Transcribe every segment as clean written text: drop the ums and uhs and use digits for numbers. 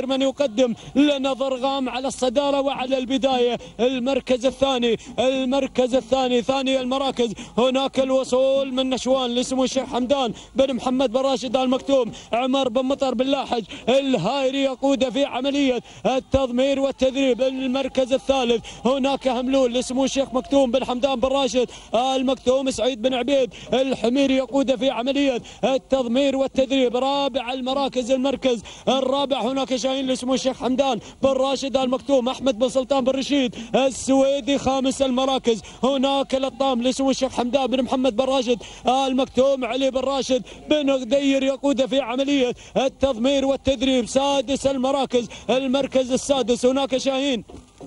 غدير من يقدم لنا ضرغام على الصدارة وعلى البداية. المركز الثاني ثاني المراكز هناك الوصول من نشوان لسمو الشيخ حمدان بن محمد بن راشد آل مكتوم. عمر بن مطر بن لاحج الهايري يقود في عملية التضمير والتدريب. المركز الثالث هناك هملول لسمو الشيخ مكتوم بن حمدان بن راشد آل مكتوم. سعيد بن عبيد الحميري يقود في عملية التضمير والتدريب. رابع المراكز المركز الرابع هناك شاهين لسمو الشيخ حمدان بن راشد آل مكتوم. أحمد بن سلطان بن رشيد السويدي. خامس المراكز هناك الأطام لسمو الشيخ حمدان بن محمد بن راشد آل مكتوم. علي بن راشد بن غدير يقود في عملية التضمير والتدريب. سادس المراكز المركز السادس هناك شاهين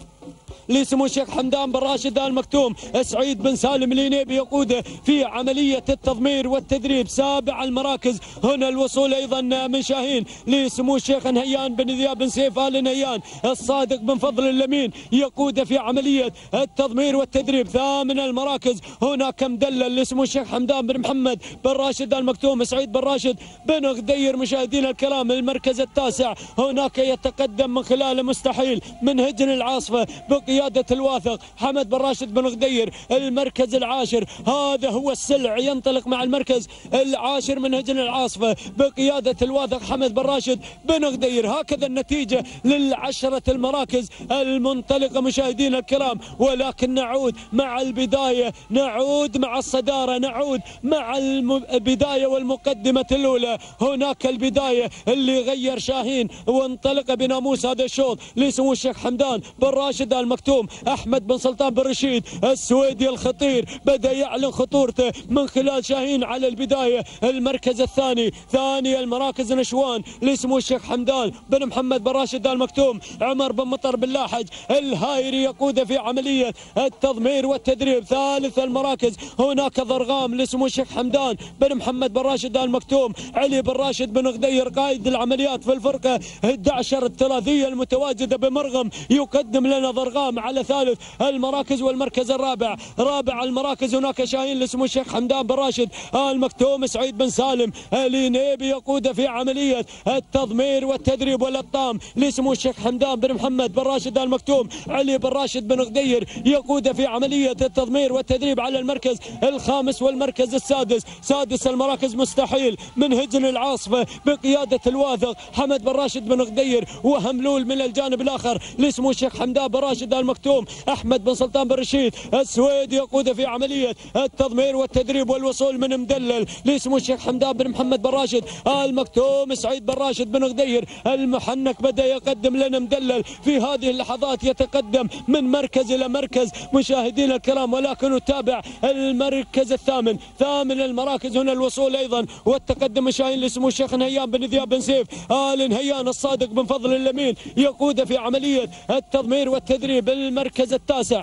لسمو الشيخ حمدان بن راشد آل مكتوم. سعيد بن سالم الينيبي يقوده في عملية التضمير والتدريب. سابع المراكز هنا الوصول أيضا من شاهين لسمو الشيخ نهيان بن ذياب بن سيف آل نهيان. الصادق بن فضل اللمين يقوده في عملية التضمير والتدريب. ثامن المراكز هناك مدلل لسمو الشيخ حمدان بن محمد بن راشد آل مكتوم. سعيد بن راشد بن غدير. مشاهدينا الكرام المركز التاسع هناك يتقدم من خلال مستحيل من هجن العاصفة بقيادة الواثق حمد بن راشد بن غدير. المركز العاشر هذا هو السلع ينطلق مع المركز العاشر من هجن العاصفة بقيادة الواثق حمد بن راشد بن غدير. هكذا النتيجة للعشرة المراكز المنطلقة مشاهدينا الكرام. ولكن نعود مع البداية، نعود مع الصدارة، نعود مع البداية والمقدمة الأولى. هناك البداية اللي غير شاهين وانطلق بناموس هذا الشوط لسمو الشيخ حمدان بن راشد آل مكتوم. أحمد بن سلطان بن رشيد السويدي الخطير بدأ يعلن خطورته من خلال شاهين على البداية. المركز الثاني ثاني المراكز نشوان لسمو الشيخ حمدان بن محمد بن راشد آل مكتوم. عمر بن مطر بن لاحج الهايري يقود في عملية التضمير والتدريب. ثالث المراكز هناك ضرغام لسمو الشيخ حمدان بن محمد بن راشد آل مكتوم. علي بن راشد بن غدير قائد العمليات في الفرقة 11 الثلاثية المتواجدة بمرغم يقدم لنا ضرغام على ثالث المراكز. والمركز الرابع رابع المراكز هناك شاهين لسمو الشيخ حمدان بن راشد آل مكتوم. سعيد بن سالم الينيبي يقود في عملية التضمير والتدريب. والأطام لسمو الشيخ حمدان بن محمد بن راشد آل مكتوم. علي بن راشد بن غدير يقود في عملية التضمير والتدريب على المركز الخامس والمركز السادس. سادس المراكز مستحيل من هجن العاصفة بقيادة الواثق حمد بن راشد بن غدير. وهملول من الجانب الآخر لسمو الشيخ حمدان بن راشد آل مكتوم. أحمد بن سلطان بن رشيد السويدي يقود في عملية التضمير والتدريب والوصول من مدلل لسمو الشيخ حمدان بن محمد بن راشد آل مكتوم. سعيد بن راشد بن غدير المحنك بدأ يقدم لنا مدلل في هذه اللحظات، يتقدم من مركز إلى مركز مشاهدينا الكرام. ولكن نتابع المركز الثامن ثامن المراكز هنا الوصول أيضا والتقدم من شاهين لسمو الشيخ نهيان بن ذياب بن سيف آل نهيان. الصادق بن فضل اللمين يقود في عملية التضمير والتدريب. المركز التاسع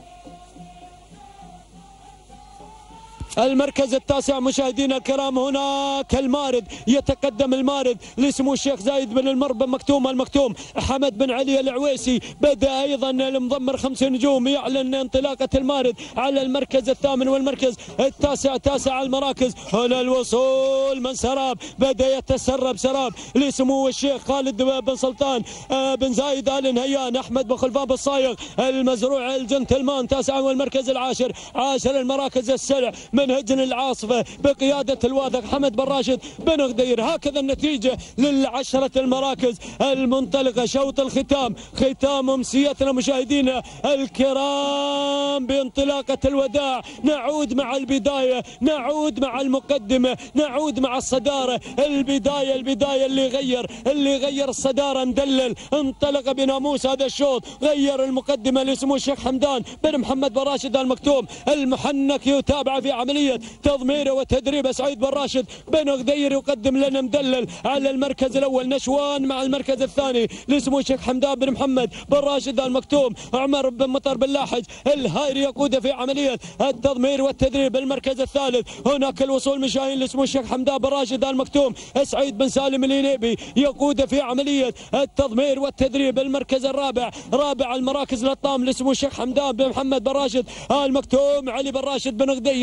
المركز التاسع مشاهدينا الكرام هناك المارد يتقدم المارد لسمو الشيخ زايد بن المر بن مكتوم المكتوم. حمد بن علي العويسي بدأ أيضا المضمر 5 نجوم يعلن انطلاقة المارد على المركز الثامن والمركز التاسع. تاسع المراكز هنا الوصول من سراب بدأ يتسرب سراب لسمو الشيخ خالد بن سلطان بن زايد آل نهيان. أحمد بن خلفان بن صايغ المزروع الجنتلمان. تاسع والمركز العاشر عاشر المراكز السلع من هجن العاصفة بقيادة الواثق حمد بن راشد بن غدير. هكذا النتيجة للعشرة المراكز المنطلقة. شوط الختام ختام أمسيتنا مشاهدينا الكرام بانطلاقة الوداع. نعود مع البداية، نعود مع المقدمة، نعود مع الصدارة. البداية اللي غير الصدارة مدلل انطلق بناموس هذا الشوط، غير المقدمة لسمو الشيخ حمدان بن محمد بن راشد آل مكتوم. المحنك يتابع في عملية تضميره وتدريبه. سعيد بن راشد بن غدير يقدم لنا مدلل على المركز الأول. نشوان مع المركز الثاني لسمو الشيخ حمدان بن محمد بن راشد آل مكتوم. عمر بن مطر بن لاحج الهايري يقود في عملية التضمير والتدريب. المركز الثالث هناك الوصول من شاهين لسمو الشيخ حمدان بن راشد آل مكتوم. سعيد بن سالم الينيبي يقود في عملية التضمير والتدريب. المركز الرابع رابع المراكز الأطام لسمو الشيخ حمدان بن محمد بن راشد آل مكتوم. علي بن راشد بن غدير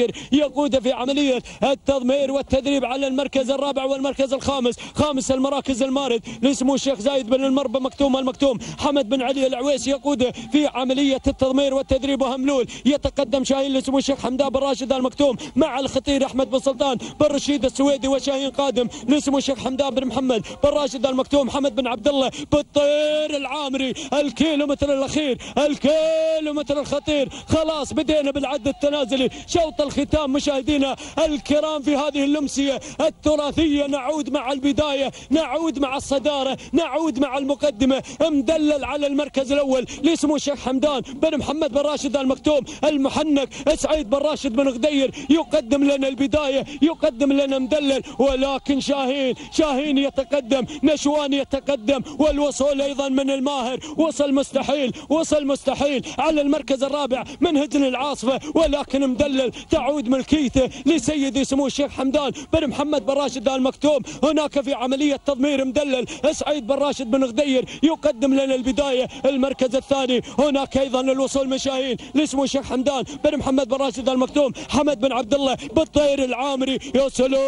يقود في عملية التضمير والتدريب على المركز الرابع والمركز الخامس. خامس المراكز المارد لسمو الشيخ زايد بن المربى مكتوم المكتوم. حمد بن علي العويس يقود في عملية التضمير والتدريب وهملول. يتقدم شاهين لسمو الشيخ حمدان بن راشد المكتوم مع الخطير أحمد بن سلطان بن رشيد السويدي. وشاهين قادم لسمو الشيخ حمدان بن محمد بن راشد المكتوم. حمد بن عبد الله بالطير العامري. الكيلومتر الأخير، الكيلومتر الخطير، خلاص بدينا بالعد التنازلي. شوط الختام مشاهدينا الكرام في هذه الأمسية التراثية. نعود مع البداية، نعود مع الصدارة، نعود مع المقدمة. مدلل على المركز الأول لسمو الشيخ حمدان بن محمد بن راشد المكتوم. المحنك سعيد بن راشد بن غدير يقدم لنا البداية، يقدم لنا مدلل، ولكن شاهين يتقدم، نشوان يتقدم، والوصول أيضا من الماهر. وصل مستحيل على المركز الرابع من هجن العاصفة، ولكن مدلل تعود ملكيته لسيدي سمو الشيخ حمدان بن محمد بن راشد المكتوم. هناك في عملية تضمير مدلل سعيد بن راشد بن غدير يقدم لنا البداية. المركز الثاني هناك أيضا الوصول من شاهين لسمو الشيخ حمدان بن محمد بن راشد المكتوم. حمد بن عبد الله بالطير العامري. يا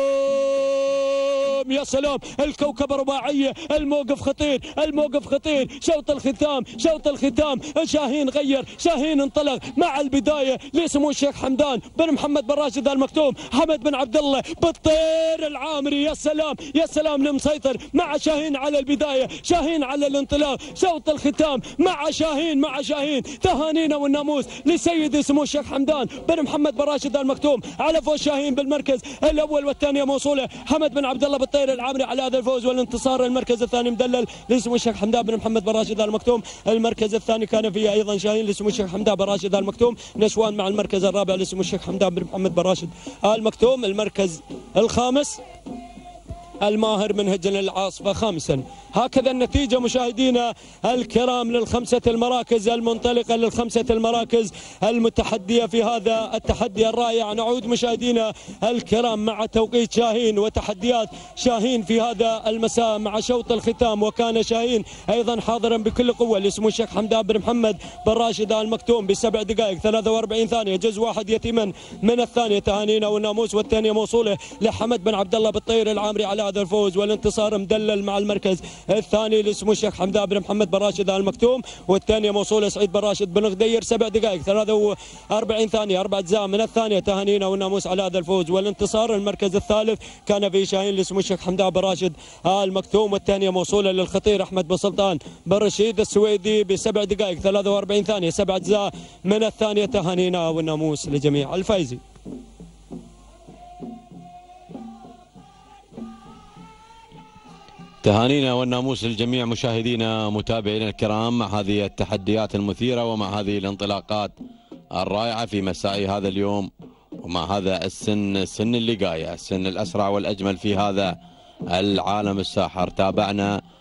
سلام يا سلام، الكوكب رباعية، الموقف خطير. شوط الختام شاهين غير، شاهين انطلق مع البداية لسمو الشيخ حمدان بن محمد بن راشد المكتوم. حمد بن عبد الله بالطير العامري. يا سلام المسيطر مع شاهين على البداية، شاهين على الانطلاق. شوط الختام مع شاهين. تهانينا والناموس لسيدي سمو الشيخ حمدان بن محمد بن راشد المكتوم على فوز شاهين بالمركز الأول والثانية موصولة. حمد بن عبد الله بالطير العامري على هذا الفوز والانتصار. المركز الثاني مدلل لسمو الشيخ حمدان بن محمد بن راشد المكتوم. المركز الثاني كان فيه أيضا شاهين لسمو الشيخ حمدان بن راشد المكتوم. نشوان مع المركز الرابع لسمو الشيخ حمدان بن محمد بن راشد المكتوم. المركز الخامس الماهر من هجن العاصفة خامسا. هكذا النتيجة مشاهدينا الكرام للخمسة المراكز المنطلقة، للخمسة المراكز المتحدية في هذا التحدي الرائع. نعود مشاهدينا الكرام مع توقيت شاهين وتحديات شاهين في هذا المساء مع شوط الختام. وكان شاهين أيضا حاضرا بكل قوة لسمو الشيخ حمدان بن محمد بن راشد المكتوم ب7 دقائق 43 ثانية، جزء واحد يتيما من الثانية. تهانينا والناموس والثانية موصولة لحمد بن عبد الله بالطير العامري على هذا الفوز والانتصار. مدلل مع المركز الثاني لسمو الشيخ حمدان بن محمد بن راشد المكتوم، والثانية موصولة سعيد بن راشد بن غدير 7 دقائق 43 ثانية 4 أجزاء من الثانية. تهانينا والناموس على هذا الفوز والانتصار. المركز الثالث كان في شاهين لسمو الشيخ حمدان بن راشد المكتوم، والثانية موصولة للخطير أحمد بن سلطان بن رشيد السويدي ب7 دقائق 43 ثانية 7 أجزاء من الثانية. تهانينا والناموس لجميع الفائزين. تهانينا والناموس للجميع مشاهدينا متابعينا الكرام مع هذه التحديات المثيرة ومع هذه الانطلاقات الرائعة في مساء هذا اليوم، ومع هذا سن اللقاية، السن الأسرع والأجمل في هذا العالم الساحر. تابعنا